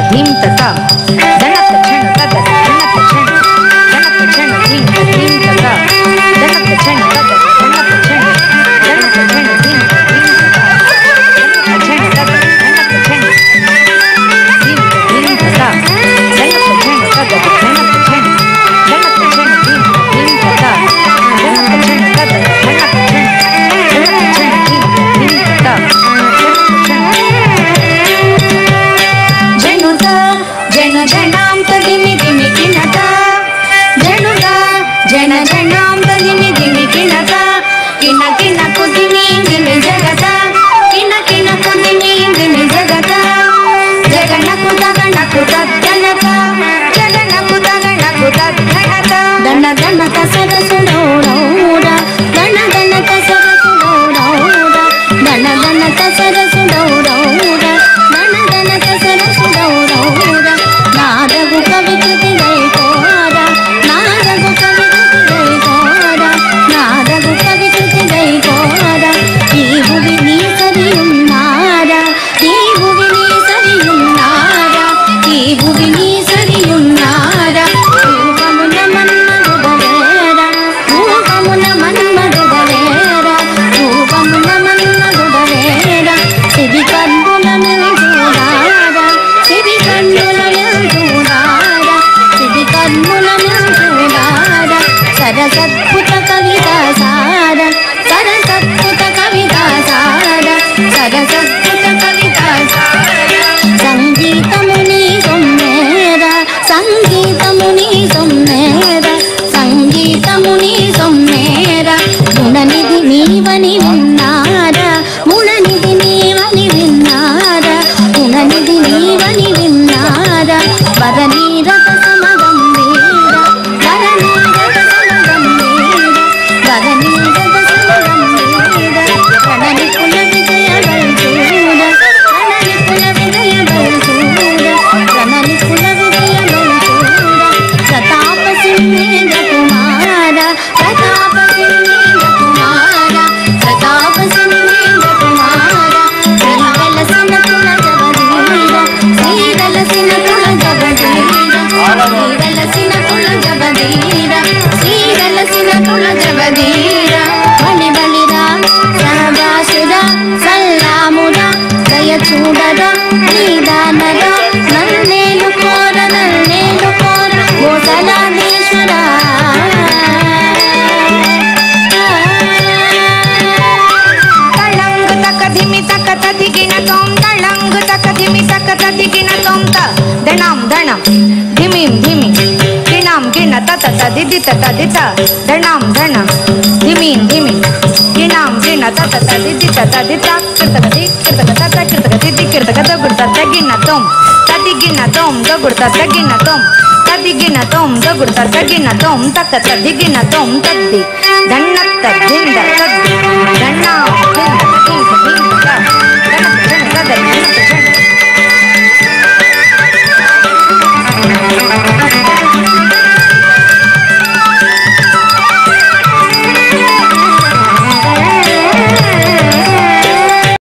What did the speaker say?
ధీం తత ధనత ఛణ తద ధనత ఛణ ధనత ఛణ ధీం ధీం తత ధనత ఛణ తద ధనత ఛణ ధనత ఛణ ధీం ధీం తత ధనత ఛణ తద ధనత ఛణ ధీం ధీం తత ధనత ఛణ తద ధనత ఛణ ధనత ఛణ ధీం ధీం తత ధనత ఛణ తద ధనత ఛణ ధనత ఛణ ధీం ధీం తత జన జనాం తదిమి దిమి కినత జనుగా జన జనాం తదిమి దిమి కినత కిన కిన కుదిమి దిమి జగత కిన కిన కుదిమి దిమి జగత జగనకు తగనకు తద్దనత జగనకు తగనకు తద్దనత దన దనక సరసుడౌడౌడ దన దనక సరసుడౌడౌడ దన దనక సరసుడౌడౌడ దన దనక సరసుడౌడౌడ నాదగు కవికృతి దైకోర నాదగు కవికృతి దైకోర నాదగు కవికృతి దైకోర ఈ భువి నీ సరియున్నారా ఈ భువి నీ సరియున్నారా ఈ భువి నీ సరియున్నారా రూపమున మన్మధుడవేర రూపమున మన్మధుడవేర రూపమున మన్మధుడవేర సిరి కన్నులను చూడారా సిరి కన్నులను చూడారా సిరి కన్నులను చూడారా సరసద్భుత కవితా సార సరసద్భుత కవితా సార సరసద్భుత కవితా సార సంగీతముని సొమ్మేర సంగీతముని సొమ్మేర సంగీతముని సొమ్మేర గుణనిధి నీవని విన్నారా గుణనిధి నీవని విన్నారా గుణనిధి నీవని విన్నారా వరనీరత సమగంభీర వరనీరత సమగంభీర వరనీరత సమగంభీర ప్రణని కుల విజయ బల్చూర ప్రణని కుల విజయ బల్చూర ప్రణని కుల విజయ బల్చూర ప్రతాప సింహేంద్ర కుమార ప్రతాప సింహేంద్ర కుమార ప్రతాప సింహేంద్ర కుమార శ్రీవలసిన కుల జగదీర శ్రీవలసిన కుల జగదీర శ్రీవలసిన కుల జగదీర శ్రీవలసిన కుల జగదీర బలి బలిరా సహజాసురా సల్లామురా దయ చూడరా నీదానరా నన్నేలు కోర గోసలాదేశ్వరా తళంగు తక ధిమి తక తదిగిన తోం తళంగు తక ధిమి తక తదిగిన తోం త దణం దణం ధిమిం ధిమి కిణం కిణ తత తదిది తదిత దణం దణం ధిమిం ధిమి కిణం కిణ తత తదిది తదిత కృతగది కృతగ తత కృతగ దిది కృతగ దగుడు తగిన తోం తదిగిన తోం దగుడు తగిన తోం తదిగిన తోం దగుడు తగిన తోం తక తదిగిన తోం తద్ది దన్నత్త జింద తద్ది దన్నా జింద జింద జింద దనత జన తద దనత జన